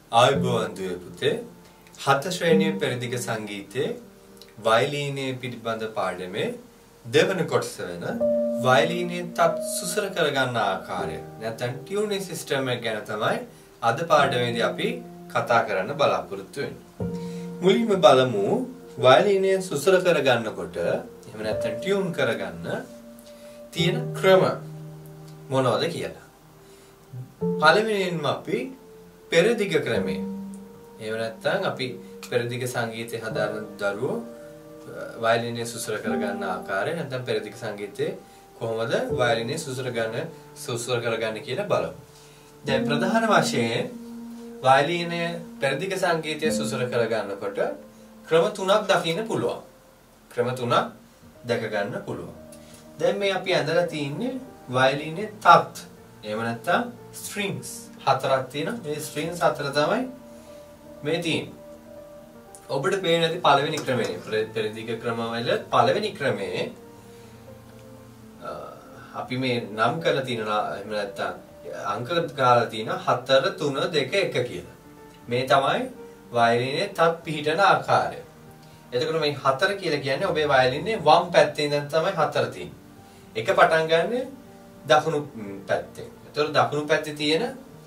ආයුබෝවන් දුවේ පුතේ හත ශ්‍රේණියේ පෙරදිග සංගීතයේ වයලීනයේ පිළිබඳ පාඩමේ දෙවන කොටස වෙන වයලීනයේ තත් සුසර කරගන්න ආකාරය නැත්නම් ටියුනින් සිස්ටම් එක ගැන තමයි අද පාඩමේදී අපි කතා කරන්න බලාපොරොත්තු වෙන්නේ. මුලින්ම බලමු වයලීනයේ සුසර කරගන්නකොට එහෙම නැත්නම් ටියුන් කරගන්න තියෙන ක්‍රම මොනවද කියලා. පළවෙනියෙන්ම අපි පෙරදිග ක්‍රමය. එහෙම නැත්නම් අපි පෙරදිග සංගීතය හදාරන දරුවෝ වයලිනේ සුසර කරගන්න ආකාරය නැත්නම් පෙරදිග සංගීතයේ කොහොමද වයලිනේ සුසර කරගන්නේ කියලා බලමු. දැන් ප්‍රධාන වශයෙන් වයලිනේ පෙරදිග සංගීතයේ සුසර කරගන්නකොට ක්‍රම තුනක් දකින්න පුළුවන්. ක්‍රම තුනක් දැක ගන්න පුළුවන්. දැන් මේ අපි අඳලා තින්නේ වයලිනේ තත්. එහෙම නැත්නම් strings හතරක් තියෙනවා. මේ strings හතර තමයි මේ තියෙන්නේ. ඔබට පේන ඇති පළවෙනි ක්‍රමයේ පෙරදිග ක්‍රමවල පළවෙනි ක්‍රමයේ අපි මේ නම් කරලා තියෙනවා එහෙම නැත්නම් අංක ගාලා තියෙනවා 4 3 2 1 කියලා. මේ තමයි වයලිනේ තත් පිහිටන ආකාරය. එතකොට මේ 4 කියලා කියන්නේ ඔබේ වයලිනේ වම් පැත්තේ ඉඳන් තමයි 4 තියෙන්නේ. එක පටන් ගන්න දකුණු පැත්තේ. එතකොට දකුණු පැත්තේ තියෙන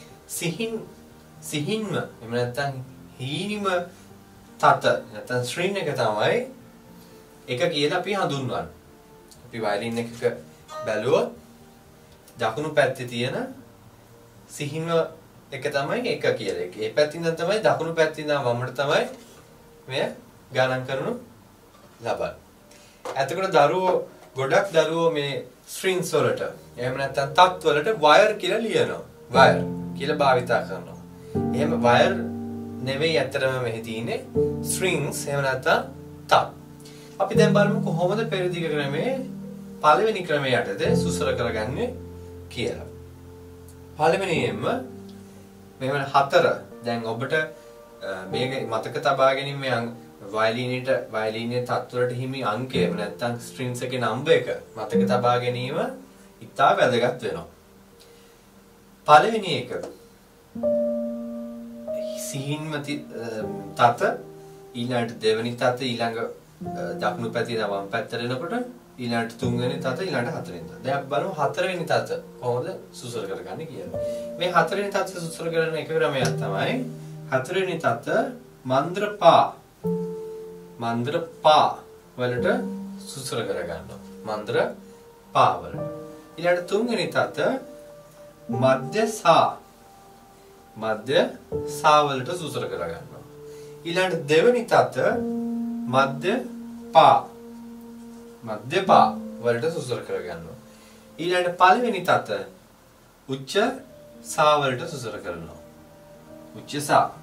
සිහින්ම එහෙම නැත්නම් හීනිම තත නැත්නම් ස්ට්‍රින් එක තමයි එක කියලා අපි හඳුන්වන්නේ. අපි වයලින් එකක බැලුවොත් දකුණු පැත්තේ තියෙන සිහින්ම එක තමයි එක කියලා. ඒ පැත්තෙන් ඉඳන් තමයි දකුණු පැත්තේ ඉඳන් වමට තමයි මෙය ගණන් කරනු ලබන්නේ. එතකොට ගොඩක් දරුවෝ මේ ස්ට්‍රින්ග්ස් වලට එහෙම නැත්නම් තත් වලට වයර් කියලා ලියනවා. වයර් කියලා භාවිතා කරනවා. එහෙම වයර් නෙවෙයි ඇත්තටම මෙහි තියෙන්නේ ස්ට්‍රින්ග්ස් එහෙම නැත්නම් තත්. අපි දැන් බලමු කොහොමද පෙරදිග ක්‍රමයේ පළවෙනි ක්‍රමයේ යටතේ සුසර කරගන්නේ කියලා. පළවෙනියෙන්ම මෙහෙම 4 දැන් ඔබට මේක මතක තබා ගැනීම මේ වයලිනේ තත් වලට හිමි අංකය එහෙම නැත්නම් ස්ට්‍රින්ග්ස් එකේ නම්බර් එක මතක තබා ගැනීම ඉතා වැදගත් වෙනවා. පළවෙනි එක සිහින්ම තත ඊළඟට දෙවෙනි තත ඊළඟ දකුණු පැත්තේ ඉඳන් වම් පැත්තට එනකොට ඊළඟට තුන්වෙනි තත ඊළඟට හතරවෙනි තත. දැන් අපි බලමු හතරවෙනි තත කොහොමද සුසර කරගන්නේ කියලා. මේ හතරවෙනි තත සුසර කරන එක ක්‍රමයක් තමයි හතරවෙනි තත මන්ද්‍ර පා වලට සුසර කරගන්නවා. මන්ද්‍ර පා වලට. ඊළඟට තුන්වෙනි තත මධ්‍ය සා වලට සුසර කරගන්නවා. ඊළඟට දෙවෙනි තත මධ්‍ය පා වලට සුසර කරගන්නවා. ඊළඟට පළවෙනි තත උච්ච සා වලට සුසර කරනවා. උච්ච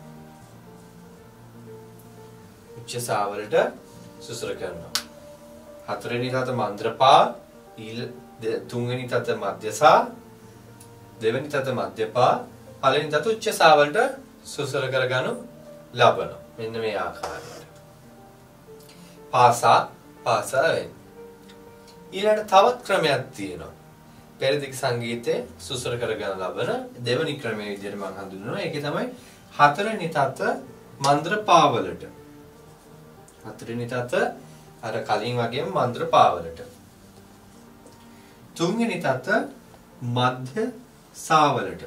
සා වලට සුසර කරනවා. හතරවෙනි තත මන්ද්‍ර පා, තුන්වෙනි තත මධ්‍ය සා, දෙවෙනි තත මධ්‍ය පා, පළවෙනි තත උච්ච සා වලට සුසර කරගනු ලබනවා. මෙන්න මේ ආකාරයට. පාසා වෙන. ඊළඟට තවත් ක්‍රමයක් තියෙනවා. පෙරදිග සංගීතයේ සුසර කරගන්න ලබන දෙවෙනි ක්‍රමයේ විදිහට මම හඳුන්වනවා. ඒකේ තමයි හතරවෙනි තත මන්ද්‍ර පා වලට. හතරවෙනි තත අර කලින් වගේම මන්ද්‍ර පා වලට. තුන්වෙනි තත මධ්‍ය සා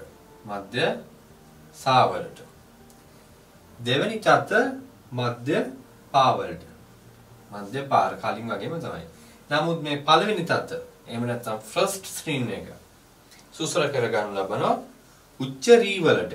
වලට. දෙවෙනි තත මධ්‍ය පා වලට. මධ්‍ය පා කලින් වගේම තමයි. නමුත් මේ පළවෙනි තත එහෙම නැත්නම් ෆස්ට් ස්ට්‍රින් එක සුසර කරගන්න ලබනවා උච්ච රී වලට.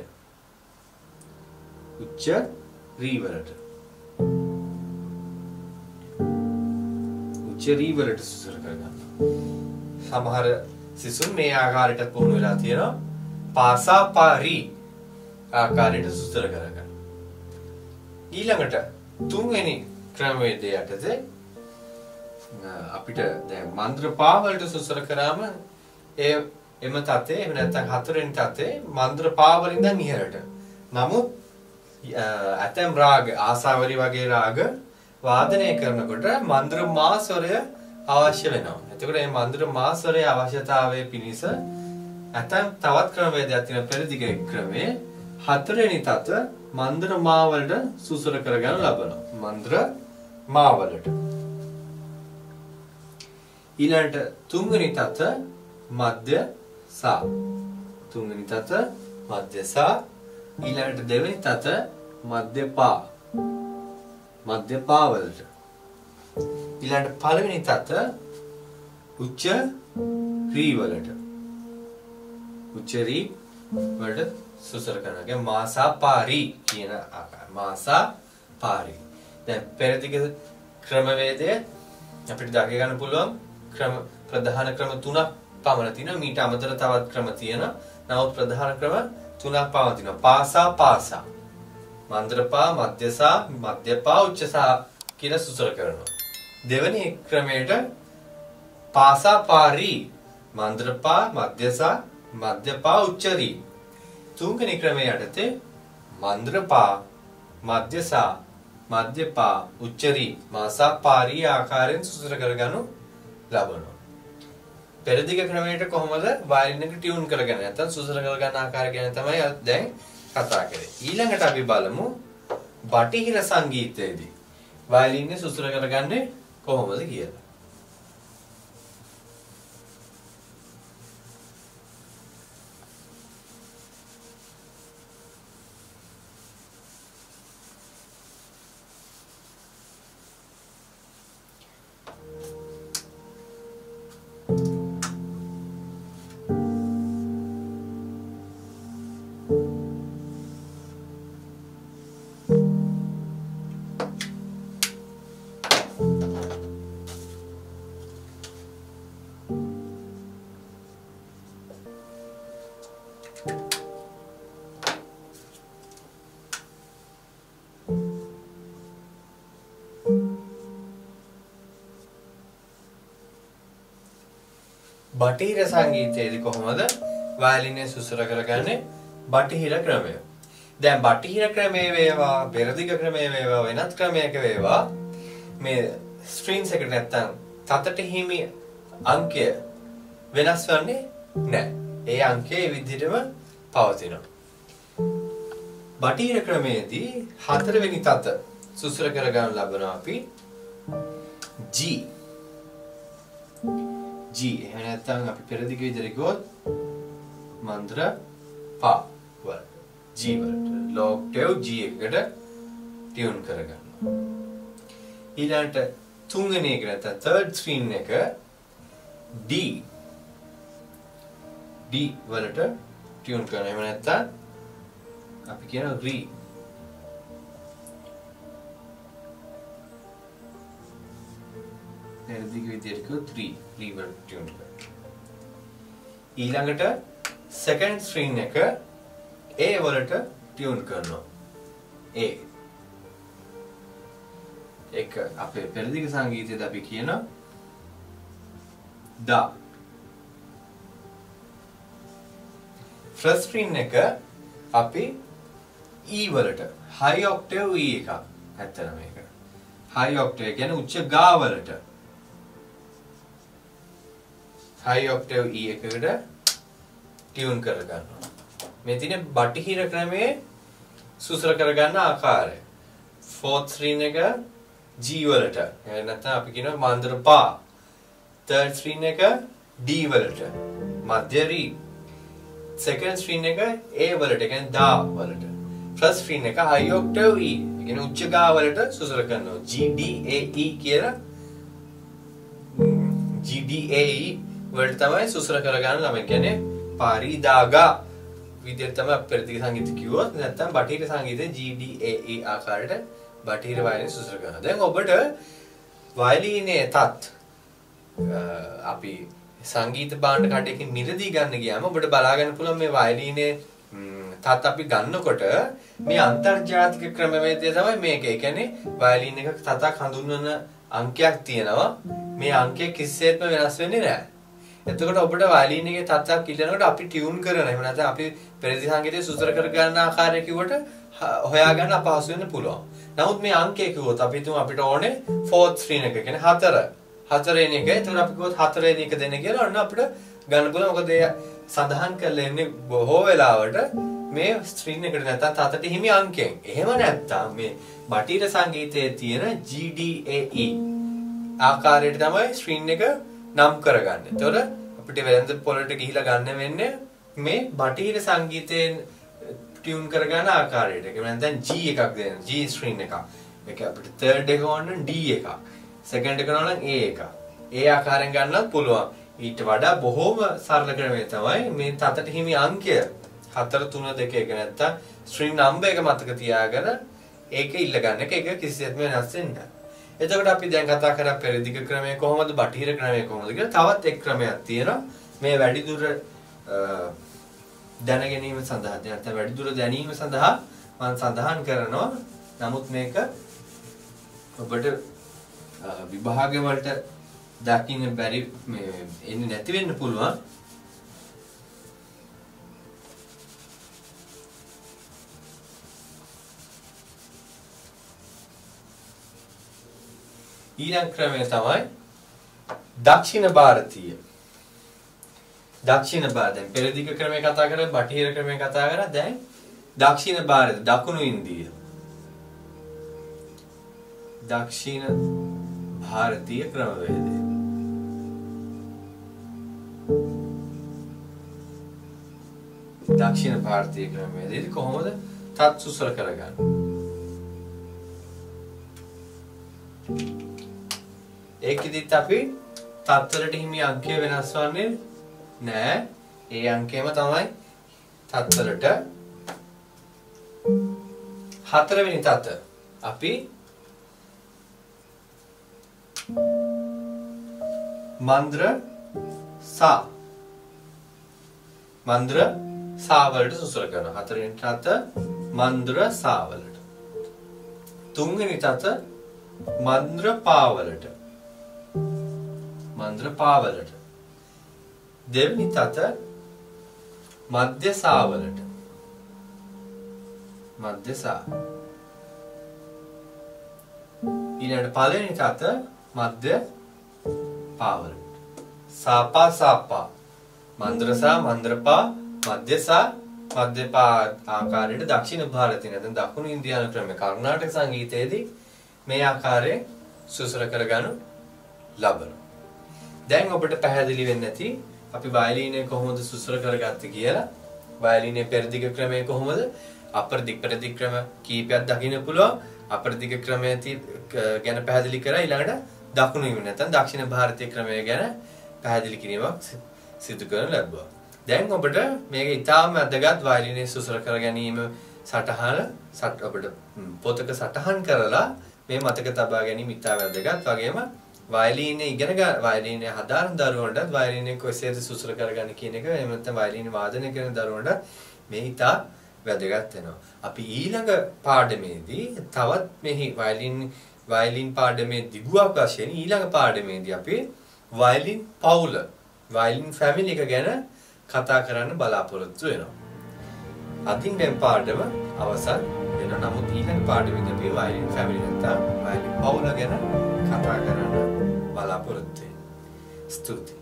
සුසර කරගන්නවා. සමහර සිසුන් මේ ආකාරයට පුහුණු වෙලා තියෙනවා. පාසා පාරි ආකාරයට සුසර කරගන්න. ඊළඟට තුන්වෙනි ක්‍රමවේදය යටතේ අපිට දැන් මන්ද්‍ර පා වලට සුසර කරාම එම තතේ එහෙම නැත්නම් හතරවෙනි තතේ මන්ද්‍ර පා වලින් ඉඳන් ඉහළට. නමුත් ඇතම් රාග ආසාවලි වගේ රාග වාදනය කරනකොට මන්ද්‍ර මා ස්වරය අවශ්‍ය වෙනවා. එතකොට මේ මන්ද්‍ර මා ස්වරයේ අවශ්‍යතාවය පිණිස ඇතම් තවත් ක්‍රමවේදයක් තියෙන පෙරදිග ක්‍රමයේ හතරවෙනි තත මන්ද්‍ර මා වලට සුසර කරගන්න ලබනවා. මන්ද්‍ර මා වලට. ඊළඟට තුන්වෙනි තත මධ්‍ය සා. තුන්වෙනි තත මධ්‍ය සා. ඊළඟට දෙවෙනි තත මධ්‍ය පා. මධ්‍ය පා වලට. ඊළඟට පළවෙනි තත උච්ච ශ්‍රී වලට. උච්ච ශ්‍රී වලට සුසර කරනවා. මාසා පාරි කියන ආකාරය. මාසා පාරි. දැන් පෙරදිග ක්‍රමවේදය අපිට දක ගන්න පුළුවන් ප්‍රධාන ක්‍රම 3ක් පමණ තියෙනවා. මීට අමතරව තවත් ක්‍රම තියෙනවා. නමුත් ප්‍රධාන ක්‍රම 3ක් පමණ තියෙනවා. පාසා පාසා. මන්ද්‍රපා, මධ්‍යසා, මධ්‍යපා, උච්චසා කියලා සුසර කරනවා. දෙවෙනි ක්‍රමයට පාසා පාරි, මන්ද්‍රපා, මධ්‍යසා, මධ්‍යපා, උච්චරි. තුන්වෙනි ක්‍රමයේ යටතේ මන්ද්‍රපා, මධ්‍යසා, මධ්‍යපා, උච්චරි, මාසා පාරි ආකාරයෙන් සුසර කරගනු ලබනවා. පෙරදිග ක්‍රමයට කොහොමද වයලින් එක ටියුන් කරගන්නේ නැත්නම් සුසර කරගන්න ආකාරය ගැන තමයි දැන් කතා කරේ. ඊළඟට අපි බලමු බටහිර සංගීතයේදී වයලින් එක සුසර කරගන්නේ කොහොමද කියලා. බටහිර සංගීතයේදී කොහොමද වයලින් එක සුසර කරගන්නේ? බටහිර ක්‍රමය. දැන් බටහිර ක්‍රමයේ වේවා, පෙරදිග ක්‍රමයේ වේවා, වෙනත් ක්‍රමයක වේවා මේ ස්ට්‍රින්ග්ස් එකට නැත්තම් තතට හිමි අංකය වෙනස් වෙන්නේ නැහැ. ඒ අංකය ඒ විදිහටම පවතිනවා. බටහිර ක්‍රමයේදී හතරවෙනි තත සුසර කරගන්න ලබනවා අපි G. G එහෙම නැත්නම් අපි පෙරදිග විදිහට ගියොත් මන්ත්‍ර පා වල G වලට low octave G එකකට ටියුන් කරගන්නවා. ඊළඟට තුන්වෙනි එක නැත්නම් third string එක D වලට ටියුන් කරනවා. එහෙම නැත්නම් අපි කියන re පෙරදිග විදිහට ගියොත් 3 වලට ටියුන් කරනවා. ඊළඟට second string එක A වලට ටියුන් කරනවා. A එක අපේ පෙරදිග සංගීතයේදී අපි කියන da. first string එක අපි E වලට high octave E එකක්. ඇත්තට මේක high octave කියන්නේ උච්ච ගා වලට high octave E එකකට ටියුන් කරගන්නවා. මේ තියෙන බටහිර ක්‍රමයේ සුසර කරගන්න ආකාරය. fourth string එක G වලට. එහෙනම් නැත්නම් අපි කියනවා මන්ද්‍ර පා. third string එක D වලට. මධ්‍ය ri. second string එක A වලට. ඒ කියන්නේ da වලට. first string එක high octave E. ඒ කියන්නේ උච්ච ගා වලට සුසර කරනවා. G D A E කියලා G D A E වලට තමයි සුසර කරගන්න ළමයි. කියන්නේ පාරි දාගා විදිහට තමයි පෙරදිග සංගීත කිව්වොත් නැත්නම් බටහිර සංගීතයේ G D A E ආකාරයට බටහිර වයලින් සුසර කරනවා. දැන් ඔබට වයලිනේ තත් අපි සංගීත භාණ්ඩ කඩේකින් මිලදී ගන්න ගියාම ඔබට බලා ගන්න පුළුවන් මේ වයලිනේ තත් අපි ගන්නකොට මේ අන්තර්ජාතික ක්‍රමවේදය තමයි මේක. ඒ කියන්නේ වයලින් එක තතක් හඳුන්වන අංකයක් තියෙනවා. මේ අංකය කිසිසේත්ම වෙනස් වෙන්නේ නැහැ. එතකොට ඔබට වයලින් එකේ තත්ත්වයක් ඉල්ලනකොට අපි ටියුන් කරන එහෙම නැත්නම් අපි පෙරදිග සංගීතයේ සුසර කර ගන්න ආකාරය කිව්වට හොයාගන්න අපහසු වෙන්න පුළුවන්. නමුත් මේ අංකය කිව්වොත් අපි තුමු අපිට ඕනේ 4th string එක කියන්නේ 4. 4 වෙනි එක. එතකොට අපි කිව්වොත් 4 වෙනි එක දෙන්න කියලා ඔන්න අපිට ගන්න පුළුවන්. මොකද ඒ සඳහන් කරලා ඉන්නේ බොහෝ වෙලාවට මේ ස්ක්‍රීන් එකට නැත්නම් තතට හිමි අංකයෙන්. එහෙම නැත්නම් මේ බටහිර සංගීතයේ තියෙන GDAE ආකාරයට තමයි ස්ක්‍රීන් එක නම් කරගන්නේ. ඒතකොට අපිට වෙළඳ පොළට ගිහිලා ගන්න වෙන්නේ මේ බටහිර සංගීතයෙන් ටියුන් කරගන්න ආකාරයට. ඒක නැත්නම් G එකක් දෙන්න. G ස්ක්‍රීන් එකක්. ඒක අපිට third එක ඕන නම් D එකක්. second එක ඕන නම් A එකක්. ඒ ආකාරයෙන් ගන්නත් පුළුවන්. ඊට වඩා බොහෝම සරල ක්‍රමය තමයි මේ තතට හිමි අංකය 4 3 2 එක නැත්තම් ස්ට්‍රිං නම්බර් එක මතක තියාගෙන ඒක ඉල්ල ගන්න එක. ඒක කිසිසේත්ම වෙනස් වෙන්නේ නැහැ. එතකොට අපි දැන් කතා කරා පෙරදිග ක්‍රමය කොහොමද බටහිර ක්‍රමය කොහොමද කියලා. තවත් එක් ක්‍රමයක් තියෙනවා. මේ වැඩිදුර දැන ගැනීම සඳහා නැත්නම් වැඩිදුර දැනීම සඳහා මම සඳහන් කරනවා. නමුත් මේක ඔබට විභාග වලට දකින්න බැරි මේ එන්නේ නැති වෙන්න පුළුවන්. ඊළඟ ක්‍රමය තමයි දක්ෂිණ ಭಾರತೀಯ. දක්ෂිණ ಭಾರතයෙන් පෙරදිග ක්‍රමය කතා කරලා බටහිර ක්‍රමය කතා කරලා දැන් දක්ෂිණ ಭಾರತ දකුණු ඉන්දිය. දක්ෂිණ ಭಾರತೀಯ ක්‍රමවේදය. දක්ෂිණ ಭಾರತೀಯ ක්‍රමවේදය කොහොමද තත් සුසර කරගන්නේ? ඒකෙදිත් අපි තත්වලට හිමි අංකය වෙනස් වන්නේ නෑ. ඒ අංකයම තමයි තත්වලට 4 වෙනි තත. අපි මන්ද්‍ර සා වලට සුසර කරනවා. 4 වෙනි තත මන්ද්‍ර සා වලට. 3 වෙනි තත මන්ද්‍ර පා වලට. දෙවෙනි තත මධ්‍ය සා වලට. ඊළඟට පළවෙනි තත මධ්‍ය පා වලට. සාපා මන්ද්‍ර සා මන්ද්‍ර පා මධ්‍ය සා මධ්‍ය පා ආකාරයට දක්ෂිණ ಭಾರතයේ නැත්නම් දකුණු ඉන්දියානු ක්‍රමය කර්ණාටක සංගීතයේදී මේ ආකාරයෙන් සුසර කරගනු ලබනවා. දැන් ඔබට පැහැදිලි වෙන්නේ නැති අපි වයලීනය කොහොමද සුසර කරගත්තේ කියලා. වයලීනයේ පෙරදිග ක්‍රමය කොහොමද? අපරදිග පෙරදිග ක්‍රම කීපයක් දකින්න පුළුවන්. අපරදිග ක්‍රමය ගැන පැහැදිලි කරා. ඊළඟට දකුණු ඉන්දියානු නැත්නම් දක්ෂිණ ಭಾರತೀಯ ක්‍රමය ගැන පැහැදිලි කිරීමක් සිදු කරන ලැබුවා. දැන් ඔබට මේක ඉතාම වැදගත් වයලීනයේ සුසර කර ගැනීම සටහන ඔබට පොතක සටහන් කරලා මේ මතක තබා ගැනීම ඉතා වැදගත්. වගේම වයලීනයේ ඉගෙන ගන්න වයලීනයේ හදාරන දරුවන්ටත් වයලීනයේ කොහේද සුසර කරගන්න කියන එක එහෙම නැත්නම් වයලීන වාදනය කරන දරුවන්ට මේ ඉතා වැදගත් වෙනවා. අපි ඊළඟ පාඩමේදී තවත් මෙහි වයලීන් පාඩමේ දිගුවක් වශයෙන් ඊළඟ පාඩමේදී අපි වයලීන් පවුල වයලීන් ෆැමිලි එක ගැන කතා කරන්න බලාපොරොත්තු වෙනවා. අදින් මේ පාඩම අවසන් වෙනවා. නමුත් ඊළඟ පාඩමේදී අපි වයලීන් ෆැමිලි නැත්නම් වයලීන් පවුල ගැන කතා කරන්න බලාපොරොත්තු වෙනවා. ස්තුතියි.